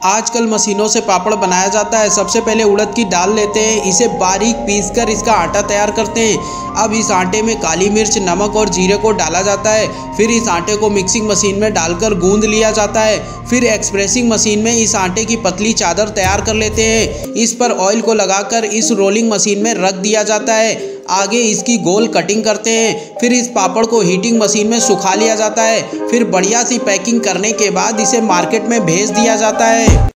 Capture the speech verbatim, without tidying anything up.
आजकल मशीनों से पापड़ बनाया जाता है। सबसे पहले उड़द की दाल लेते हैं, इसे बारीक पीसकर इसका आटा तैयार करते हैं। अब इस आटे में काली मिर्च, नमक और जीरे को डाला जाता है। फिर इस आटे को मिक्सिंग मशीन में डालकर गूंद लिया जाता है। फिर एक्सप्रेसिंग मशीन में इस आटे की पतली चादर तैयार कर लेते हैं। इस पर ऑयल को लगाकर इस रोलिंग मशीन में रख दिया जाता है। आगे इसकी गोल कटिंग करते हैं। फिर इस पापड़ को हीटिंग मशीन में सुखा लिया जाता है। फिर बढ़िया सी पैकिंग करने के बाद इसे मार्केट में भेज दिया जाता है।